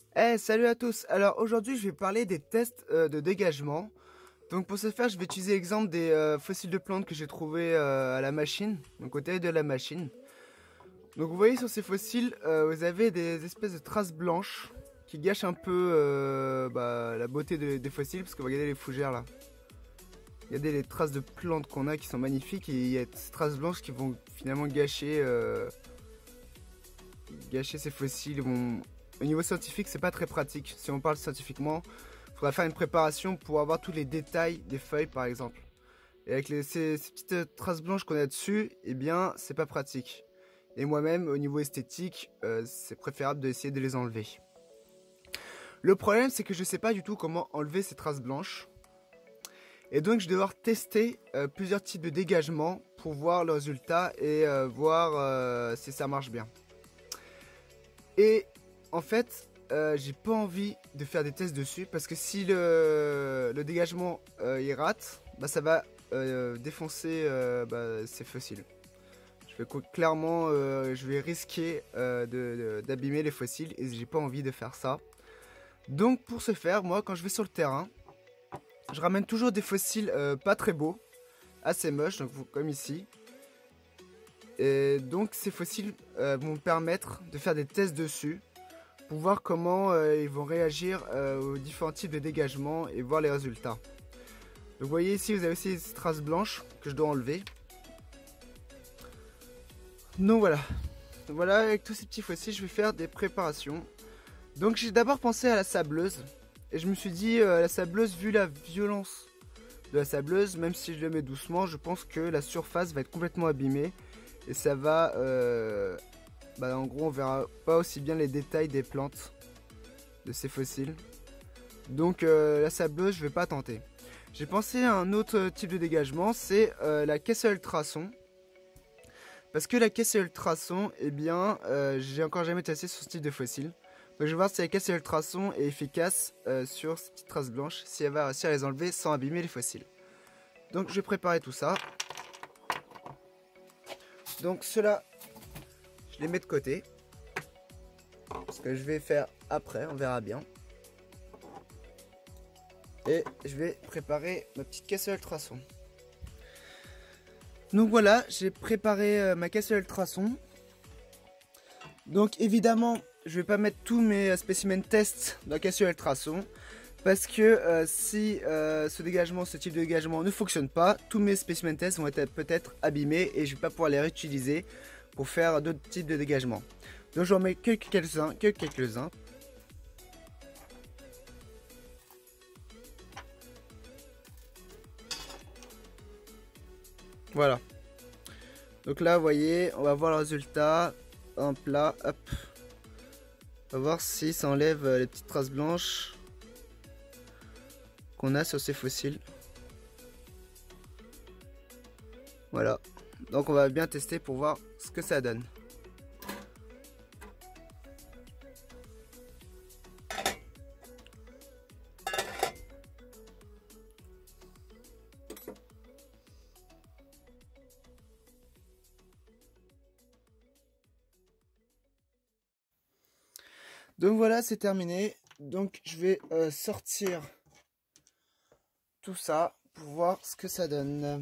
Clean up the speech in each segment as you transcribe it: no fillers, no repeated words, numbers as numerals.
Salut à tous. Alors aujourd'hui, je vais parler des tests de dégagement. Donc pour ce faire, je vais utiliser l'exemple des fossiles de plantes que j'ai trouvés à la machine, donc au côté de la machine. Donc vous voyez sur ces fossiles, vous avez des espèces de traces blanches qui gâchent un peu la beauté des fossiles, parce que regardez les fougères là. Regardez les traces de plantes qu'on a qui sont magnifiques, et il y a ces traces blanches qui vont finalement gâcher ces fossiles. Au niveau scientifique, c'est pas très pratique. Si on parle scientifiquement, il faudra faire une préparation pour avoir tous les détails des feuilles, par exemple. Et avec ces petites traces blanches qu'on a dessus, eh bien, c'est pas pratique. Et moi-même, au niveau esthétique, c'est préférable d'essayer de les enlever. Le problème, c'est que je sais pas du tout comment enlever ces traces blanches. Et donc, je vais devoir tester plusieurs types de dégagement pour voir le résultat et voir si ça marche bien. Et en fait, j'ai pas envie de faire des tests dessus parce que si le dégagement il rate, ça va défoncer ces fossiles. Clairement, je vais risquer d'abîmer les fossiles et j'ai pas envie de faire ça. Donc pour ce faire, moi quand je vais sur le terrain, je ramène toujours des fossiles pas très beaux, assez moches, donc comme ici. Et donc ces fossiles vont me permettre de faire des tests dessus pour voir comment ils vont réagir aux différents types de dégagement et voir les résultats. Donc vous voyez ici, vous avez aussi ces traces blanches que je dois enlever. Donc voilà. Avec tous ces petits fossiles, je vais faire des préparations. Donc j'ai d'abord pensé à la sableuse. Et je me suis dit, la sableuse, vu la violence de la sableuse, même si je le mets doucement, je pense que la surface va être complètement abîmée. Et ça va... en gros, on verra pas aussi bien les détails des plantes de ces fossiles. Donc la sableuse, je vais pas tenter. J'ai pensé à un autre type de dégagement, c'est la caisse à ultrasons. Parce que la caisse à ultrasons, eh bien, j'ai encore jamais testé sur ce type de fossile. Donc je vais voir si la caisse à ultrasons est efficace sur ces petites traces blanches, si elle va réussir à les enlever sans abîmer les fossiles. Donc je vais préparer tout ça. Donc ceux-là, je les mets de côté. Ce que je vais faire après, on verra bien. Et je vais préparer ma petite caisse à ultrasons. Donc voilà, j'ai préparé ma caisse à ultrasons. Donc évidemment, je vais pas mettre tous mes spécimens test dans la caisse à ultrasons. Parce que si ce type de dégagement ne fonctionne pas, tous mes spécimens tests vont être peut-être abîmés et je vais pas pouvoir les réutiliser pour faire d'autres types de dégagement. Donc j'en mets que quelques-uns. Voilà. Donc là, vous voyez, on va voir le résultat. Hop là, hop. On va voir si ça enlève les petites traces blanches qu'on a sur ces fossiles. Voilà. Donc on va bien tester pour voir ce que ça donne. Donc voilà, c'est terminé. Donc je vais sortir tout ça pour voir ce que ça donne.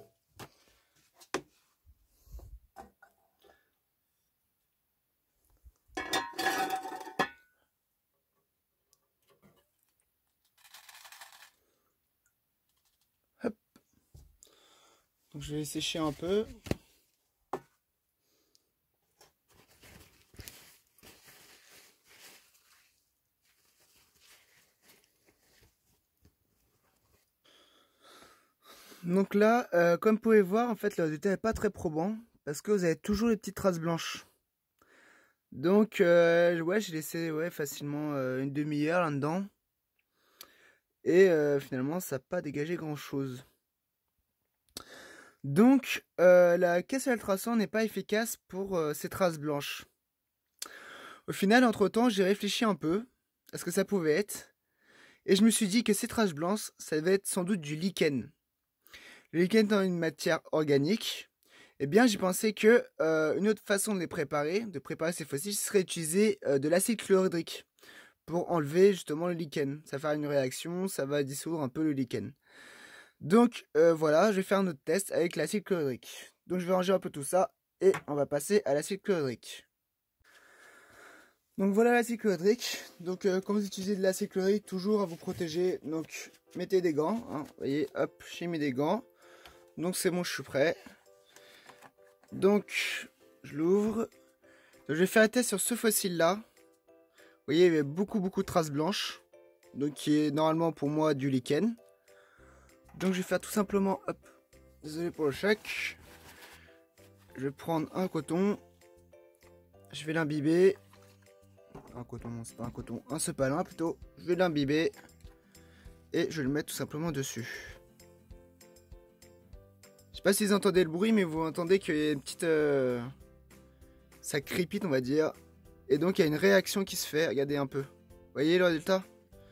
Hop. Donc je vais sécher un peu. Donc là, comme vous pouvez voir, en fait, le résultat n'est pas très probant parce que vous avez toujours les petites traces blanches. Donc, ouais, j'ai laissé facilement une demi-heure là-dedans. Et finalement, ça n'a pas dégagé grand-chose. Donc, la caisse à ultrasons n'est pas efficace pour ces traces blanches. Au final, entre-temps, j'ai réfléchi un peu à ce que ça pouvait être. Et je me suis dit que ces traces blanches, ça devait être sans doute du lichen. Le lichen étant une matière organique, eh bien j'ai pensé que une autre façon de préparer ces fossiles, serait d'utiliser de l'acide chlorhydrique pour enlever justement le lichen. Ça va faire une réaction, ça va dissoudre un peu le lichen. Donc voilà, je vais faire un autre test avec l'acide chlorhydrique. Donc je vais ranger un peu tout ça et on va passer à l'acide chlorhydrique. Donc voilà l'acide chlorhydrique. Donc quand vous utilisez de l'acide chlorhydrique, toujours à vous protéger. Donc mettez des gants. Hein. Vous voyez, hop, j'ai mis des gants. Donc c'est bon, je suis prêt. Donc je l'ouvre. Je vais faire un test sur ce fossile là. Vous voyez, il y avait beaucoup de traces blanches. Donc qui est normalement pour moi du lichen. Donc je vais faire tout simplement, hop, désolé pour le choc. Je vais prendre un coton. Je vais l'imbiber. Un coton, non c'est pas un coton, un sopalin plutôt. Je vais l'imbiber. Et je vais le mettre tout simplement dessus. Je sais pas si vous entendez le bruit, mais vous entendez qu'il y a une petite... ça crépite on va dire. Et donc il y a une réaction qui se fait, regardez un peu. Vous voyez le résultat?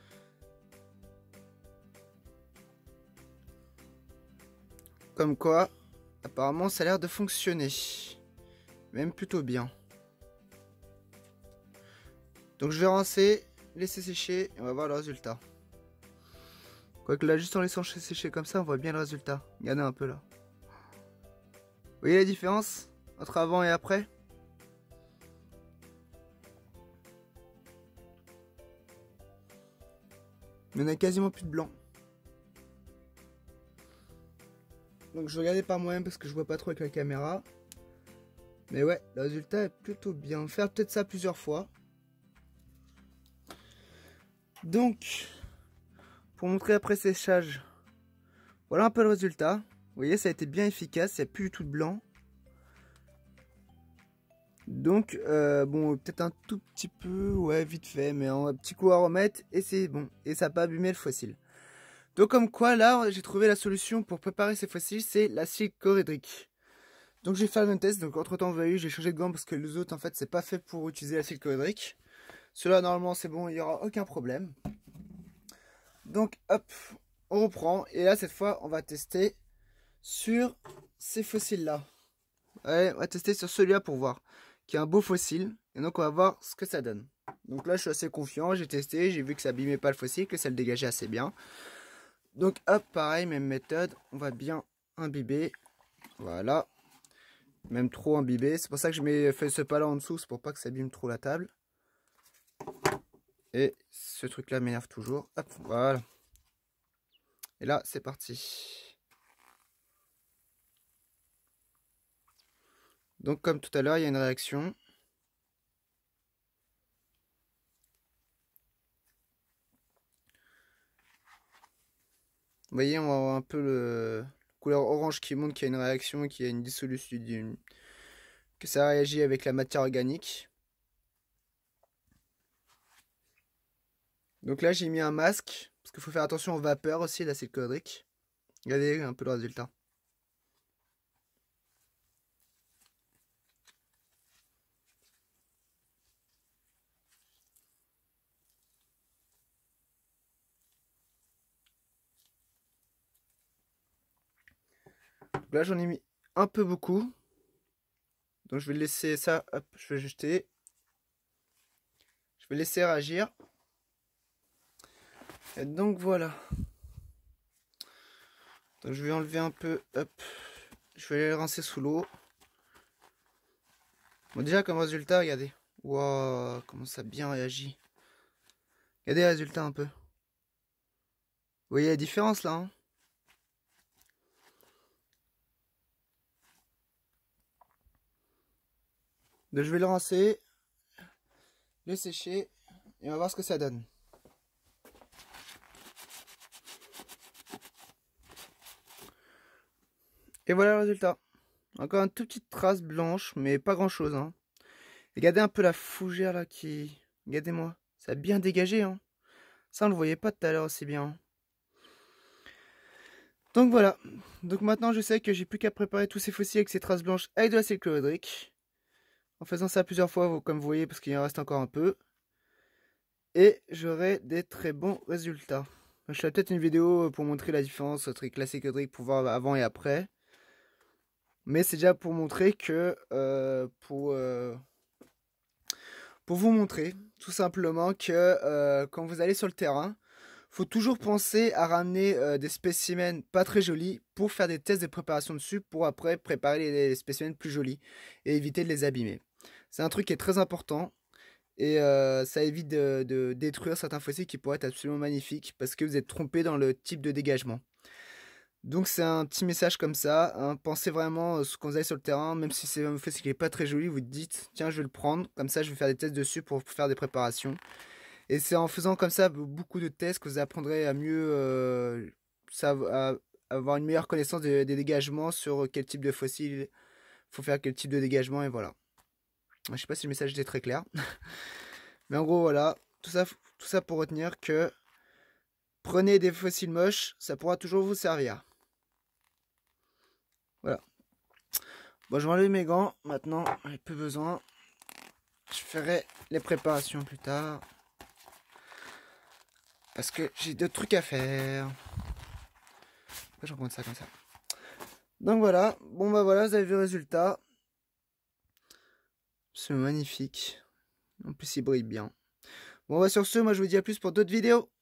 Comme quoi, apparemment ça a l'air de fonctionner. Même plutôt bien. Donc je vais rincer, laisser sécher et on va voir le résultat. Quoique là, juste en laissant sécher comme ça, on voit bien le résultat. Regardez un peu là. Vous voyez la différence entre avant et après? Il n'y en a quasiment plus de blanc. Donc je vais regarder par moi-même parce que je vois pas trop avec la caméra. Mais ouais, le résultat est plutôt bien. Faire peut-être ça plusieurs fois. Donc, pour montrer après séchage, voilà un peu le résultat. Vous voyez, ça a été bien efficace, il n'y a plus du tout de blanc. Donc, bon, peut-être un tout petit peu, ouais, vite fait, mais un petit coup à remettre et c'est bon. Et ça n'a pas abîmé le fossile. Donc, comme quoi, là, j'ai trouvé la solution pour préparer ces fossiles, c'est l'acide chlorhydrique. Donc, je vais faire le même test. Donc, entre temps, vous voyez, j'ai changé de gants parce que les autres, en fait, c'est pas fait pour utiliser l'acide chlorhydrique. Ceux-là, normalement, c'est bon, il n'y aura aucun problème. Donc, hop, on reprend. Et là, cette fois, on va tester sur ces fossiles-là. Ouais, on va tester sur celui-là pour voir. Qui est un beau fossile. Et donc, on va voir ce que ça donne. Donc là, je suis assez confiant. J'ai testé, j'ai vu que ça abîmait pas le fossile, que ça le dégageait assez bien. Donc, hop, pareil, même méthode. On va bien imbiber. Voilà. Même trop imbibé. C'est pour ça que je mets fait ce pas là en dessous. C'est pour pas que ça abîme trop la table. Et ce truc-là m'énerve toujours. Hop, voilà. Et là, c'est parti. Donc, comme tout à l'heure, il y a une réaction. Vous voyez, on va avoir un peu le couleur orange qui montre qu'il y a une réaction, qu'il y a une dissolution, que ça réagit avec la matière organique. Donc là, j'ai mis un masque, parce qu'il faut faire attention aux vapeurs aussi, l'acide chlorhydrique. Regardez un peu le résultat. Donc là, j'en ai mis un peu beaucoup. Donc je vais laisser ça, hop, je vais jeter. Je vais laisser réagir. Et donc voilà. Donc je vais enlever un peu, hop. Je vais les rincer sous l'eau. Bon, déjà comme résultat, regardez. Waouh, comment ça a bien réagi. Regardez les résultats un peu. Vous voyez la différence là, hein? Donc je vais le rincer, le sécher et on va voir ce que ça donne. Et voilà le résultat. Encore une toute petite trace blanche, mais pas grand chose, hein. Regardez un peu la fougère là qui... Regardez-moi, ça a bien dégagé, hein. Ça on le voyait pas tout à l'heure aussi bien. Donc voilà. Donc maintenant je sais que j'ai plus qu'à préparer tous ces fossiles avec ces traces blanches avec de l'acide chlorhydrique. En faisant ça plusieurs fois, comme vous voyez, parce qu'il en reste encore un peu. Et j'aurai des très bons résultats. Je ferai peut-être une vidéo pour montrer la différence entre l'acide chlorhydrique pour voir avant et après. Mais c'est déjà pour montrer que... pour vous montrer tout simplement que quand vous allez sur le terrain, faut toujours penser à ramener des spécimens pas très jolis pour faire des tests de préparation dessus pour après préparer les spécimens plus jolis et éviter de les abîmer. C'est un truc qui est très important et ça évite de détruire certains fossiles qui pourraient être absolument magnifiques parce que vous êtes trompé dans le type de dégagement. Donc c'est un petit message comme ça, hein. Pensez vraiment quand vous allez sur le terrain, même si c'est un fossile qui n'est pas très joli, vous dites tiens je vais le prendre, comme ça je vais faire des tests dessus pour faire des préparations. Et c'est en faisant comme ça beaucoup de tests que vous apprendrez à mieux à avoir une meilleure connaissance des dégagements sur quel type de fossile faut faire quel type de dégagement et voilà. Je sais pas si le message était très clair. Mais en gros voilà, tout ça pour retenir que prenez des fossiles moches, ça pourra toujours vous servir. Voilà. Bon, je vais enlever mes gants maintenant, j'en ai plus besoin. Je ferai les préparations plus tard. Parce que j'ai d'autres trucs à faire. Pourquoi je recommande ça comme ça? Donc voilà, bon bah voilà, vous avez vu le résultat. C'est magnifique. En plus il brille bien. Bon bah sur ce, moi je vous dis à plus pour d'autres vidéos.